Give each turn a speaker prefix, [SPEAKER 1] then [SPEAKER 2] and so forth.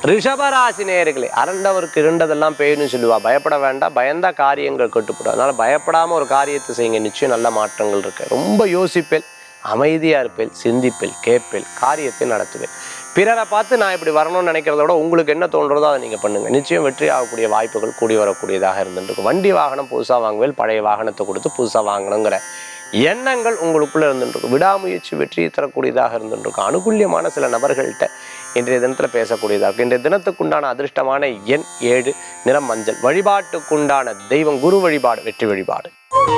[SPEAKER 1] ரிஷபராசி நேயர்களே, அரண்டவருக்கு இருண்டதெல்லாம் பேய்னு சொல்லுவா. பயப்பட வேண்டாம், பயந்தா காரியங்கள் கட்டுப்படும். அதனால பயப்படாமல் ஒரு காரியத்தை செய்யுங்க, நிச்சயம் நல்ல மாற்றங்கள் இருக்கு. ரொம்ப யோசிப்பேன், அமைதியாக இருப்பேன், சிந்திப்பேன், கேட்பேன், காரியத்தை நடத்துவேன். பிறரை பார்த்து நான் இப்படி வரணும்னு நினைக்கிறத விட உங்களுக்கு என்ன தோன்றதோ அதை நீங்கள் பண்ணுங்கள். நிச்சயம் வெற்றி ஆகக்கூடிய வாய்ப்புகள் கூடி வரக்கூடியதாக இருந்துருக்கும். வண்டி வாகனம் புதுசாக வாங்குவேன், பழைய வாகனத்தை கொடுத்து புதுசாக வாங்கணுங்கிற எண்ணங்கள் உங்களுக்குள்ளே இருந்துருக்கும். விடாமுயற்சி வெற்றியை தரக்கூடியதாக இருந்துருக்கும். அனுகூல்யமான சில நபர்கள்ட்ட இன்றைய தினத்தில் பேசக்கூடியதாக இருக்கும். இன்றைய தினத்துக்குண்டான அதிர்ஷ்டமான எண் 7, நிறம் மஞ்சள். வழிபாட்டுக்குண்டான தெய்வம் குரு வழிபாடு, வெற்றி வழிபாடு.